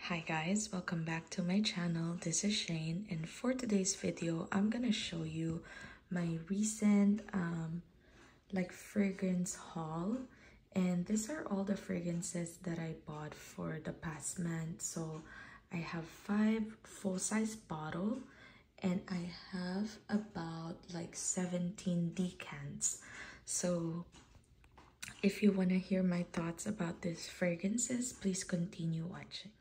Hi guys, welcome back to my channel. This is Shane, and for today's video I'm gonna show you my recent fragrance haul. And these are all the fragrances that I bought for the past month. So I have 5 full-size bottles and I have about 17 decants. So if you want to hear my thoughts about these fragrances, please continue watching.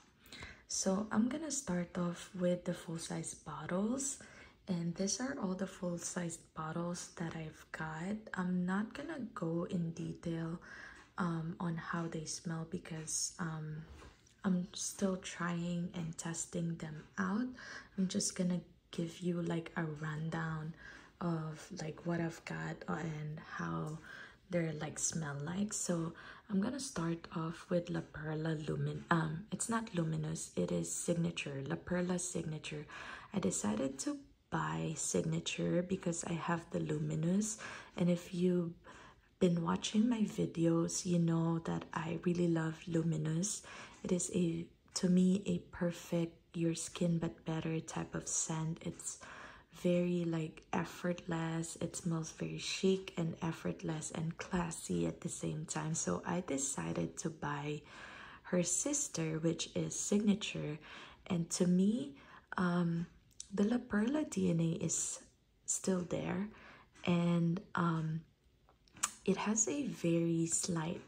So I'm gonna start off with the full-size bottles, and these are all the full-size bottles that I've got. I'm not gonna go in detail on how they smell because I'm still trying and testing them out. I'm just gonna give you a rundown of what I've got and how they're smell like. So I'm gonna start off with La Perla it's not Luminous, it is Signature, La Perla Signature. I decided to buy Signature because I have the Luminous, and if you've been watching my videos, you know that I really love Luminous. It is to me a perfect your skin but better type of scent. It's very effortless. It smells very chic and effortless and classy at the same time. So I decided to buy her sister, which is Signature. And to me, the La Perla DNA is still there, and it has a very slight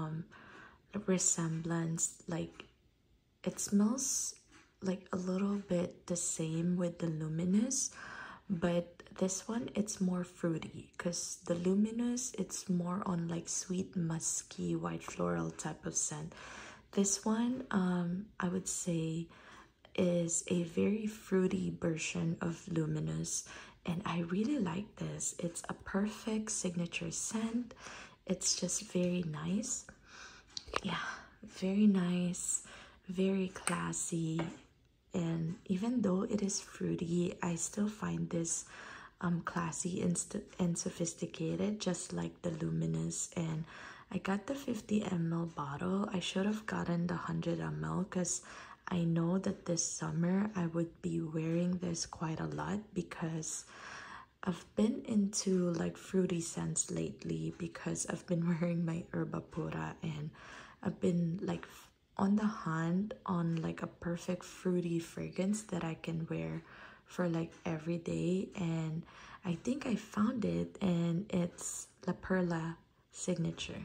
resemblance. It smells a little bit the same with the Luminous, but this one it's more fruity, because the Luminous it's more on sweet musky white floral type of scent. This one I would say is a very fruity version of Luminous, and I really like this. It's a perfect signature scent. It's just very nice. Yeah, very nice, very classy. And even though it is fruity, I still find this classy and sophisticated, just like the Luminous. And I got the 50 ml bottle. I should have gotten the 100 ml because I know that this summer I would be wearing this quite a lot, because I've been into fruity scents lately because I've been wearing my Herba Pura, and I've been on the hunt on a perfect fruity fragrance that I can wear for every day. And I think I found it, and it's La Perla Signature.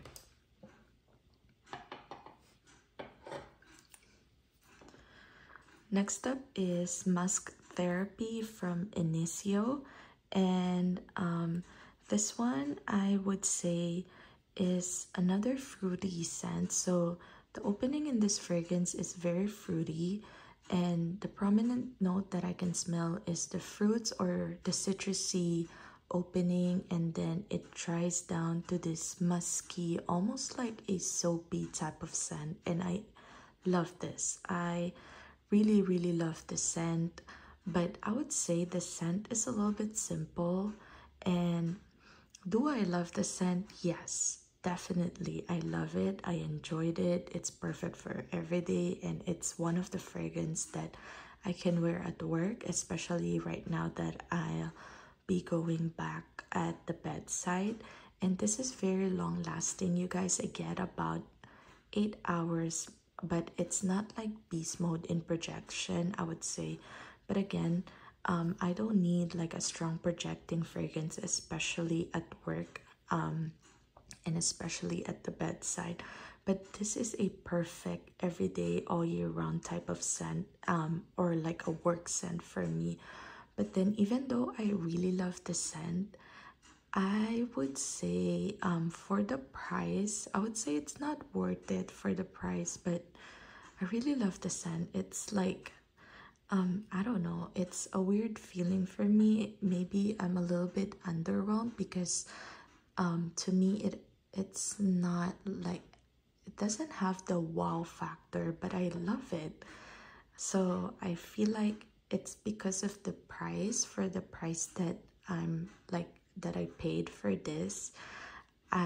Next up is Musk Therapy from Initio, and this one I would say is another fruity scent. So the opening in this fragrance is very fruity, and the prominent note that I can smell is the fruits or the citrusy opening, and then it dries down to this musky, almost like a soapy type of scent. And I love this. I really love the scent, but I would say the scent is a little bit simple. And do I love the scent? Yes, definitely. I love it. I enjoyed it. It's perfect for every day, and it's one of the fragrances that I can wear at work, especially right now that I'll be going back at the bedside. And this is very long lasting, you guys. I get about 8 hours, but it's not like beast mode in projection, I would say. But again, I don't need a strong projecting fragrance, especially at work and especially at the bedside. But this is a perfect everyday all year round type of scent, or a work scent for me. But then even though I really love the scent, I would say for the price, I would say it's not worth it for the price, but I really love the scent. It's I don't know, it's a weird feeling for me. Maybe I'm a little bit underwhelmed because to me it's not it doesn't have the wow factor, but I love it. So I feel like it's because of the price. For the price that I'm that I paid for this,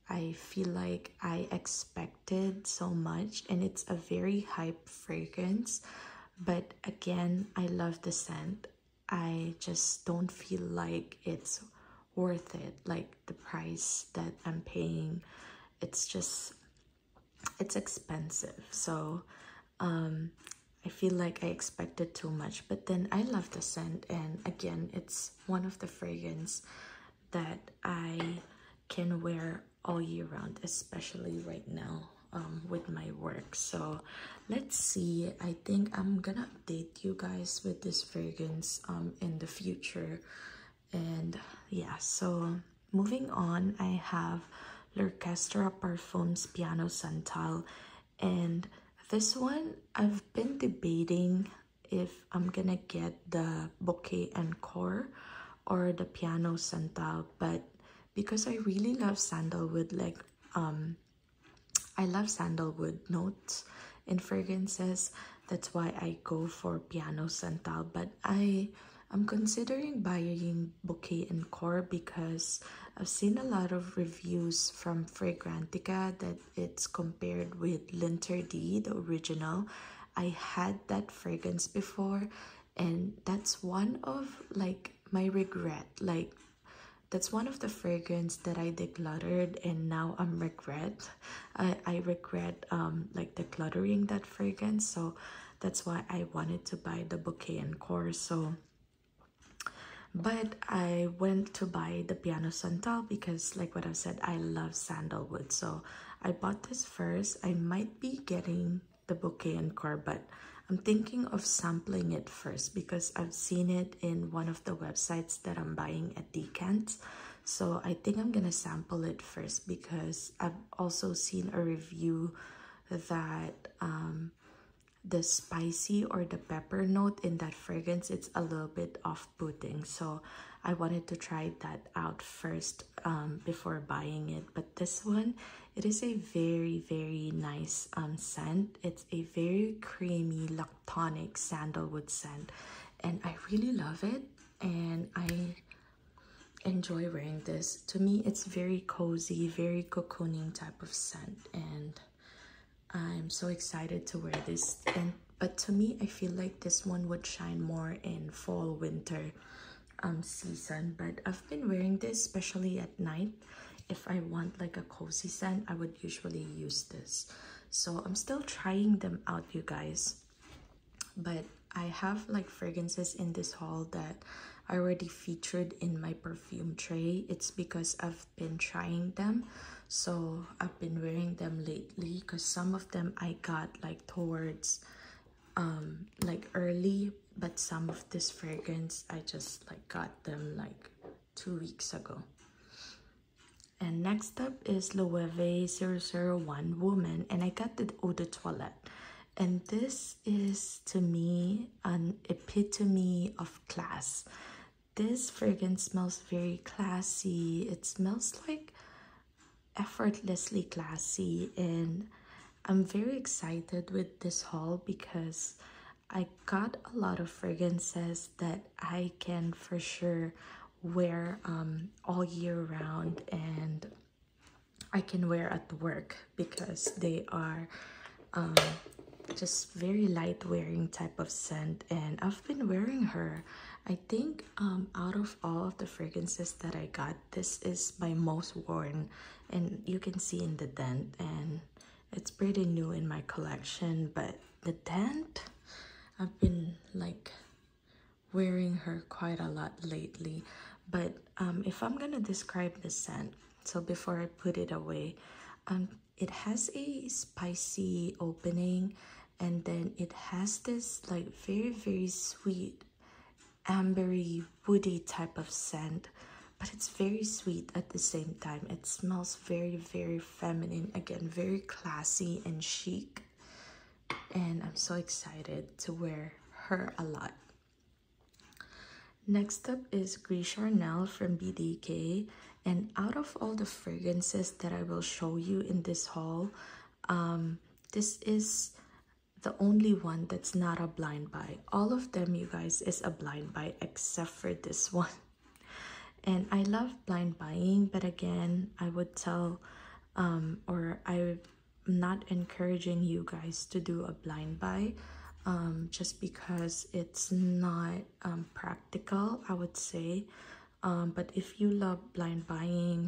I feel like I expected so much, and it's a very hype fragrance. But again, I love the scent. I just don't feel like it's worth it. Like the price that I'm paying, it's just, it's expensive. So I feel like I expected too much, but then I love the scent, and again, it's one of the fragrance that I can wear all year round, especially right now with my work. So let's see. I think I'm gonna update you guys with this fragrance in the future. And yeah, so moving on, I have L'Orchestre Parfums Piano Santal, and this one I've been debating if I'm gonna get the Bouquet Encore or the Piano Santal, but because I really love sandalwood, like I love sandalwood notes in fragrances, that's why I go for Piano Santal. But I'm considering buying Bouquet Encore because I've seen a lot of reviews from Fragrantica that it's compared with Linter D, the original. I had that fragrance before, and that's one of like my regret. Like that's one of the fragrance that I decluttered, and now I'm regret. I regret like decluttering that fragrance. So that's why I wanted to buy the Bouquet Encore. So but I went to buy the Piano Santal because, like what I said, I love sandalwood. So I bought this first. I might be getting the Bouquet Encore, but I'm thinking of sampling it first because I've seen it in one of the websites that I'm buying at Decant. So I think I'm gonna sample it first because I've also seen a review that the spicy or the pepper note in that fragrance, it's a little bit off-putting. So I wanted to try that out first before buying it. But this one, it is a very nice scent. It's a very creamy lactonic sandalwood scent, and I really love it, and I enjoy wearing this. To me, it's very cozy, very cocooning type of scent, and I'm so excited to wear this. But to me, I feel like this one would shine more in fall winter season. But I've been wearing this especially at night. If I want like a cozy scent, I would usually use this. So I'm still trying them out, you guys. But I have like fragrances in this haul that I already featured in my perfume tray. It's because I've been trying them. So I've been wearing them lately because some of them I got like towards like early, but some of this fragrance I just like got them like 2 weeks ago. And next up is Loewe 001 Woman, and I got the Eau de Toilette. And this is to me an epitome of class. This fragrance smells very classy. It smells like effortlessly classy, and I'm very excited with this haul because I got a lot of fragrances that I can for sure wear all year round, and I can wear at work because they are just very light wearing type of scent, and I've been wearing her. I think out of all of the fragrances that I got, this is my most worn, and you can see in the dent, and it's pretty new in my collection. But the dent, I've been like wearing her quite a lot lately. But if I'm gonna describe the scent, so before I put it away, it has a spicy opening, and then it has this like very sweet ambery woody type of scent, but it's very sweet at the same time. It smells very feminine, again very classy and chic, and I'm so excited to wear her a lot. Next up is Gris Charnel from BDK, and out of all the fragrances that I will show you in this haul, this is the only one that's not a blind buy. All of them, you guys, is a blind buy except for this one. And I love blind buying, but again, I would tell or I'm not encouraging you guys to do a blind buy, just because it's not practical, I would say. But if you love blind buying,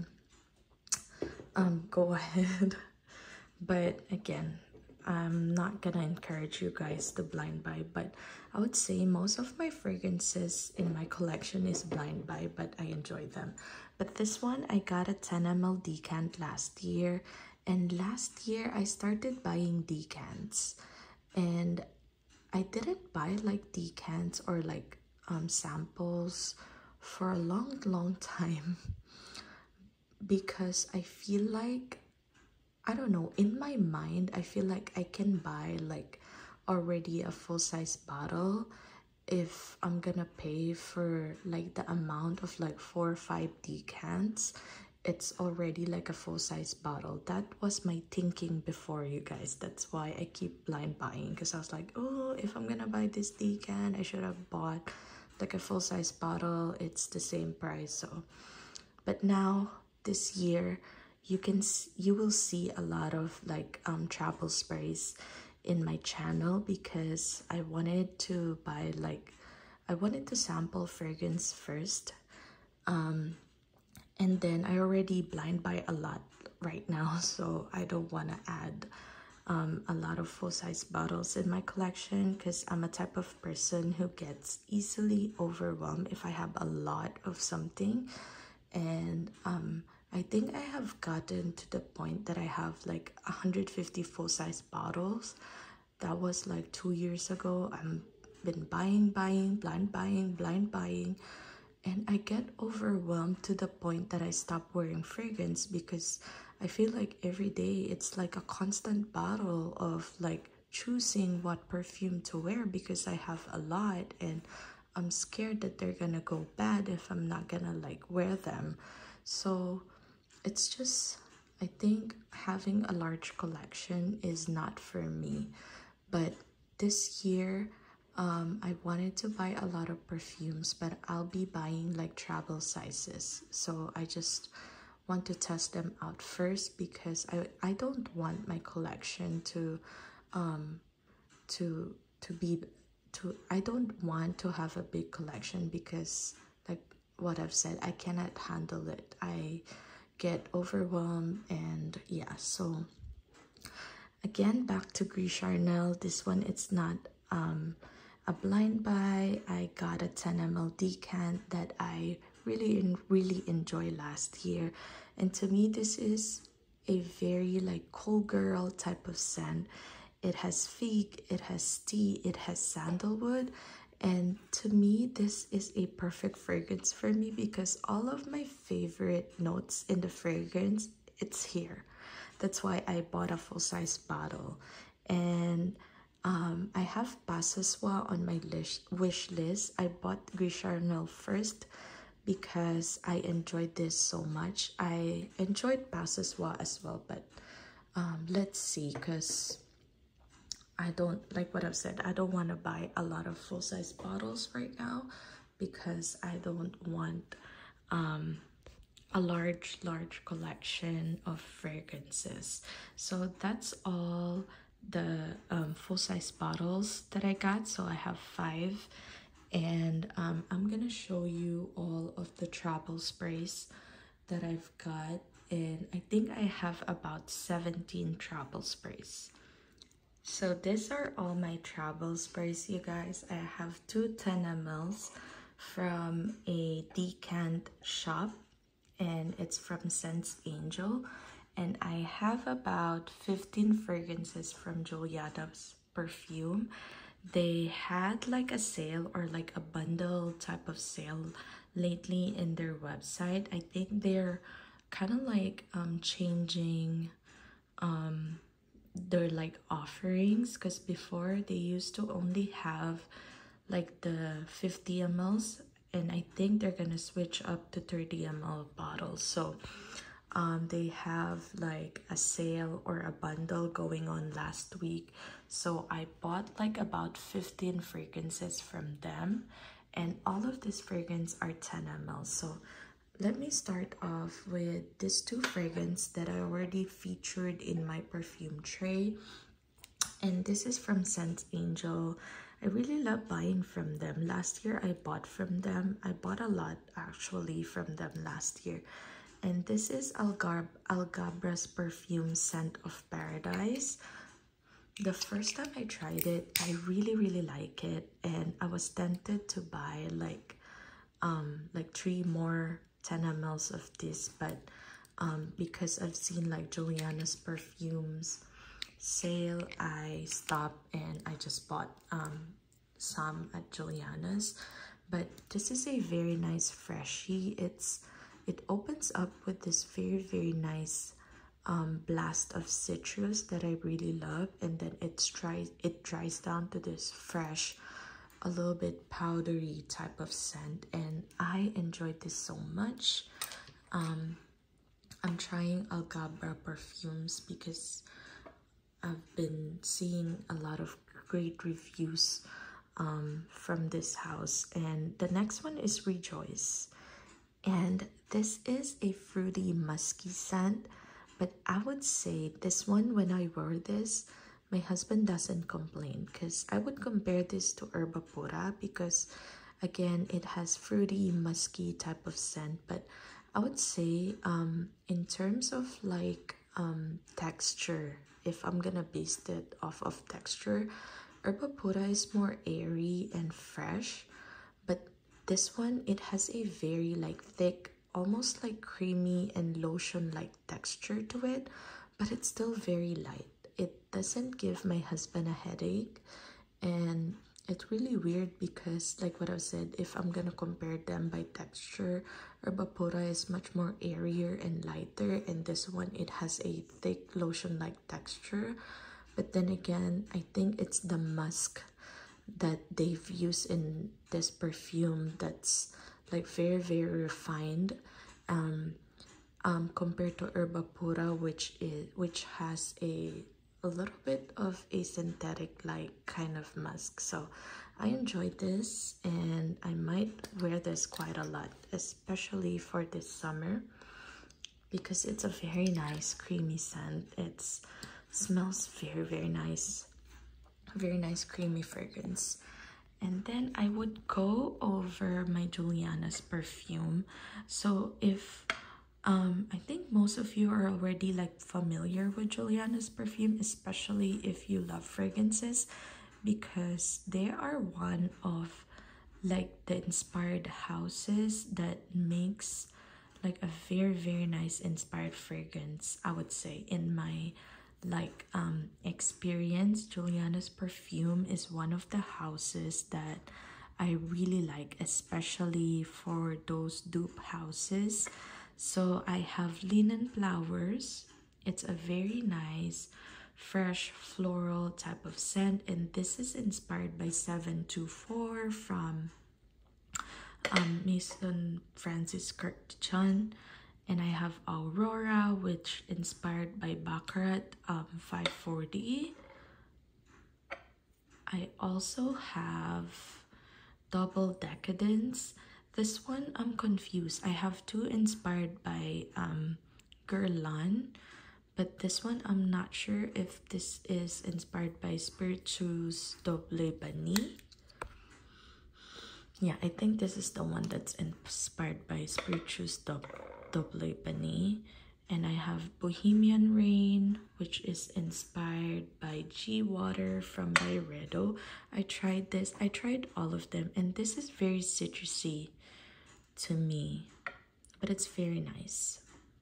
go ahead. But again, I'm not gonna encourage you guys to blind buy, but I would say most of my fragrances in my collection is blind buy, but I enjoy them. But this one, I got a 10 ml decant last year, and last year I started buying decants, and I didn't buy like decants or like samples for a long time because I feel like, I don't know, in my mind, I feel like I can buy like already a full-size bottle if I'm gonna pay for like the amount of like 4 or 5 decants. It's already like a full-size bottle. That was my thinking before, you guys. That's why I keep blind buying, because I was like, oh, if I'm gonna buy this decant, I should have bought like a full-size bottle. It's the same price. So but now this year, you will see a lot of like travel sprays in my channel, because I wanted to buy like, I wanted to sample fragrance first, and then I already blind buy a lot right now, so I don't want to add a lot of full-size bottles in my collection, because I'm a type of person who gets easily overwhelmed if I have a lot of something. And I think I have gotten to the point that I have like 150 full-size bottles. That was like 2 years ago. I've been buying, blind buying, and I get overwhelmed to the point that I stop wearing fragrance, because I feel like every day it's like a constant battle of like choosing what perfume to wear, because I have a lot and I'm scared that they're gonna go bad if I'm not gonna like wear them. So it's just, I think having a large collection is not for me. But this year, I wanted to buy a lot of perfumes, but I'll be buying like travel sizes. So I just want to test them out first, because I don't want my collection to be to I don't want to have a big collection, because like what I've said, I cannot handle it. I get overwhelmed, and yeah. So again, back to Gris Charnel. This one, it's not a blind buy. I got a 10 ml decant that I really enjoy last year, and to me this is a very like cool girl type of scent. It has fig, it has tea, it has sandalwood, and to me this is a perfect fragrance for me, because all of my favorite notes in the fragrance, it's here. That's why I bought a full-size bottle. And I have Pas Ce Soir on my wish list. I bought Gris Charnel first because I enjoyed this so much. I enjoyed Pas Ce Soir as well, but let's see, because I don't, like what I've said, I don't want to buy a lot of full-size bottles right now, because I don't want a large collection of fragrances. So that's all the full-size bottles that I got. So I have 5, and I'm gonna show you all of the travel sprays that I've got, and I think I have about 17 travel sprays. So these are all my travel sprays, you guys. I have 2 10 mls from a decant shop, and it's from Scents Angel. And I have about 15 fragrances from Juliana's perfume. They had like a sale, or like a bundle type of sale lately in their website. I think they're kind of like changing their like offerings, because before they used to only have like the 50 mls, and I think they're gonna switch up to 30 ml bottles. So they have like a sale or a bundle going on last week, so I bought like about 15 fragrances from them, and all of these fragrances are 10 ml. So let me start off with these two fragrances that I already featured in my perfume tray. And this is from Scent Angel. I really love buying from them. Last year I bought from them. I bought a lot actually from them last year. And this is Algabra's perfume Scent of Paradise. The first time I tried it, I really like it, and I was tempted to buy like 3 more 10 mls of this, but because I've seen like Juliana's perfumes sale, I stopped and I just bought some at Juliana's. But this is a very nice freshie. It opens up with this very nice blast of citrus that I really love, and then it dries down to this fresh, a little bit powdery type of scent, and I enjoyed this so much. I'm trying Algabra perfumes because I've been seeing a lot of great reviews from this house. And the next one is Rejoice, and this is a fruity musky scent, but I would say this one, when I wore this, my husband doesn't complain, because I would compare this to Herba Pura because again it has fruity musky type of scent. But I would say in terms of like texture, if I'm gonna base it off of texture, Herba Pura is more airy and fresh, but this one, it has a very like thick, almost like creamy and lotion like texture to it, but it's still very light. It doesn't give my husband a headache, and it's really weird because like what I've said, if I'm gonna compare them by texture, Herba Pura is much more airier and lighter, and this one, it has a thick lotion like texture. But then again, I think it's the musk that they've used in this perfume that's like very refined, compared to Herba Pura, which has a little bit of a synthetic like kind of musk. So I enjoyed this, and I might wear this quite a lot, especially for this summer, because it's a very nice creamy scent. It smells very nice, very nice creamy fragrance. And then I would go over my Juliana's perfume. So if I think most of you are already like familiar with Juliana's perfume, especially if you love fragrances, because they are one of like the inspired houses that makes like a very nice inspired fragrance. I would say, in my like experience, Juliana's perfume is one of the houses that I really like, especially for those dupe houses. So I have Linen Flowers. It's a very nice fresh floral type of scent, and this is inspired by 724 from Maison Francis Kurkdjian. And I have Aurora, which inspired by Baccarat 540. I also have Double Decadence. This one I'm confused. I have two inspired by Guerlain, but this one I'm not sure if this is inspired by Spiritueuse Double Banni. Yeah, I think this is the one that's inspired by Spiritueuse Double Banni. And I have Bohemian Rain, which is inspired by G Water from Byredo. I tried this. I tried all of them, and this is very citrusy to me, but it's very nice.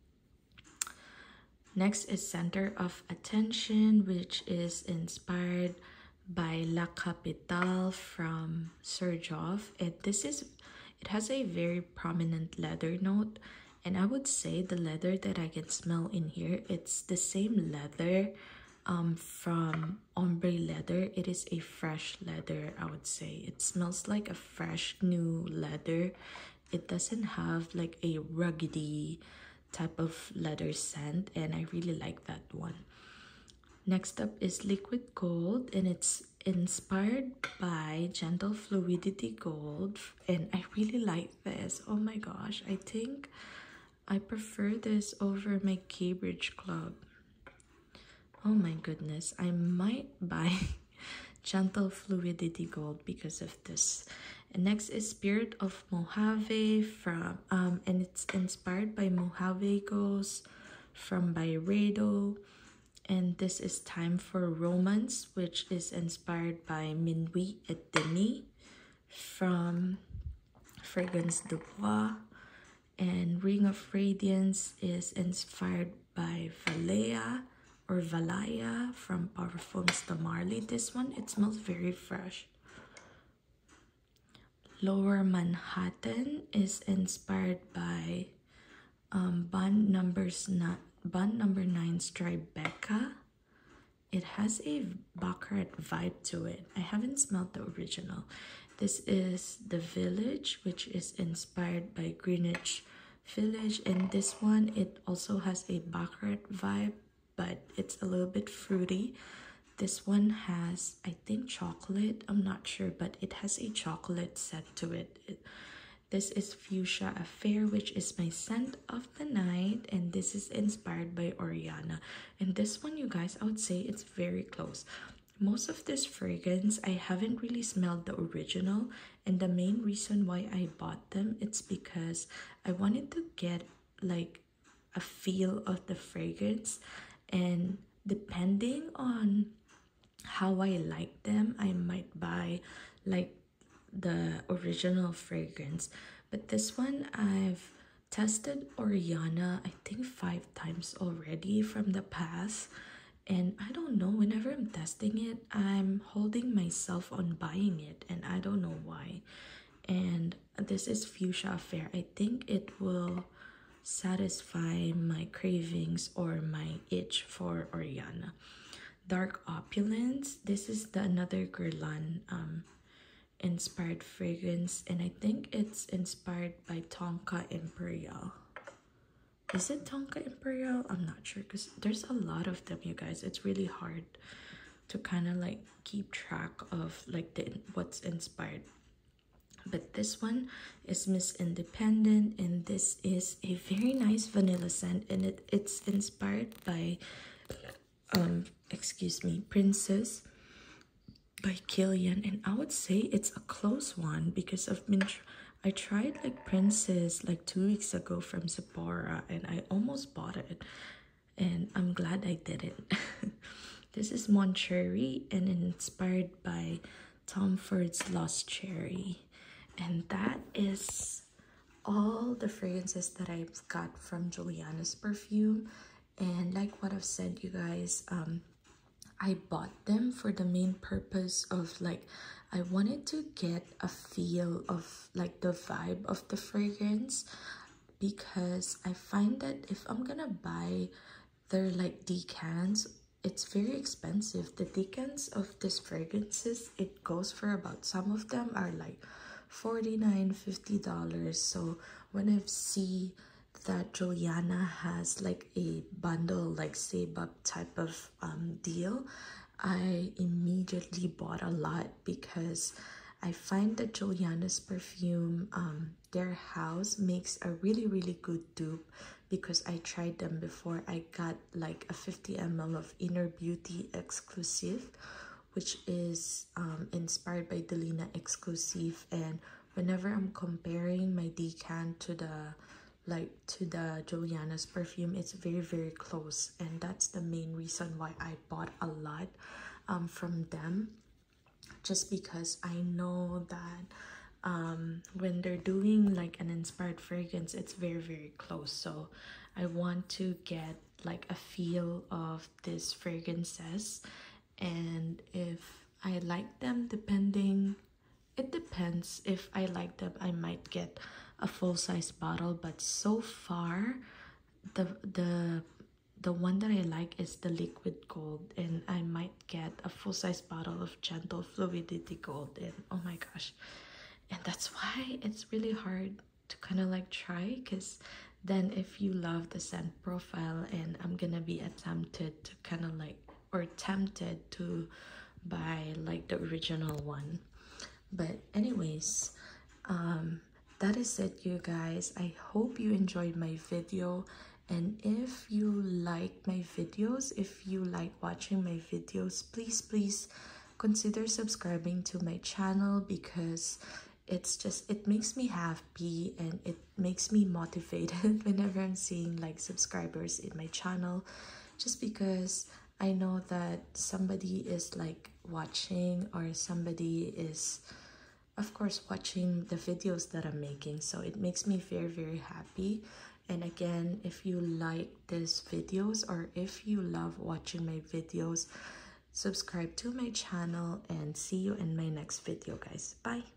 Next is Center of Attention, which is inspired by La Capitale from Serjoff. It has a very prominent leather note, and I would say the leather that I can smell in here, it's the same leather from Ombre Leather. It is a fresh leather, I would say. It smells like a fresh new leather. It doesn't have like a ruggedy type of leather scent, and I really like that one. Next up is Liquid Gold, and it's inspired by Gentle Fluidity Gold, and I really like this. Oh my gosh, I think I prefer this over my Cambridge Club. Oh my goodness, I might buy Gentle Fluidity Gold because of this. And next is Spirit of Mojave from and it's inspired by Mojave Ghosts from Byredo. And this is Time for Romance, which is inspired by Minuit et Demi from Fragrance du Bois. And Ring of Radiance is inspired by Valaya from Parfums de Marly. This one, it smells very fresh. Lower Manhattan is inspired by Bond Number 9 Tribeca. It has a Baccarat vibe to it. I haven't smelled the original. This is The Village, which is inspired by Greenwich Village, and this one, it also has a Baccarat vibe, but it's a little bit fruity. This one has, I think, chocolate. I'm not sure, but it has a chocolate set to it. This is Fuchsia Affair, which is my scent of the night, and this is inspired by Oriana. And this one, you guys, I would say it's very close. Most of this fragrance, I haven't really smelled the original, and the main reason why I bought them, it's because I wanted to get like a feel of the fragrance, and depending on how I like them, I might buy like the original fragrance. But this one, I've tested Oriana I think 5 times already from the past, and I don't know, whenever I'm testing it, I'm holding myself on buying it, and I don't know why. And this is Fuchsia Affair. I think it will satisfy my cravings or my itch for Oriana. Dark Opulence, this is the another Guerlain inspired fragrance, and I think it's inspired by Tonka Imperial. Is it Tonka Imperial? I'm not sure, because there's a lot of them, you guys. It's really hard to kind of like keep track of like what's inspired. But this one is Miss Independent, and this is a very nice vanilla scent, and it's inspired by Princess by Kilian, and I would say it's a close one because I tried like Princess like 2 weeks ago from Sephora, and I almost bought it, and I'm glad I didn't. This is Moncherry, and inspired by Tom Ford's Lost Cherry, and that is all the fragrances that I've got from Juliana's perfume. And like what I've said, you guys, I bought them for the main purpose of like, I wanted to get a feel of like the vibe of the fragrance, because I find that if I'm gonna buy their like decants, it's very expensive. The decants of these fragrances, it goes for about, some of them are like $49-$50. So when I see that Juliana has like a bundle like Save Up type of deal, I immediately bought a lot, because I find that Juliana's perfume, their house makes a really good dupe, because I tried them before. I got like a 50 ml of Inner Beauty Exclusive, which is inspired by Delina Exclusive, and whenever I'm comparing my decant to the Juliana's perfume, it's very close, and that's the main reason why I bought a lot from them, just because I know that when they're doing like an inspired fragrance, it's very close. So I want to get like a feel of these fragrances, and if I like them, it depends. If I like them, I might get a full-size bottle, but so far the one that I like is the Liquid Gold, and I might get a full-size bottle of Gentle Fluidity Gold, and oh my gosh. And that's why it's really hard to kind of like try, because then if you love the scent profile, and I'm gonna be tempted to buy like the original one. But anyways, that is it, you guys. I hope you enjoyed my video, and if you like my videos, if you like watching my videos, please consider subscribing to my channel, because it makes me happy and it makes me motivated whenever I'm seeing like subscribers in my channel, just because I know that somebody is like watching, or somebody is of course watching the videos that I'm making. So it makes me very happy. And again, if you like these videos, or if you love watching my videos, subscribe to my channel, and see you in my next video, guys. Bye.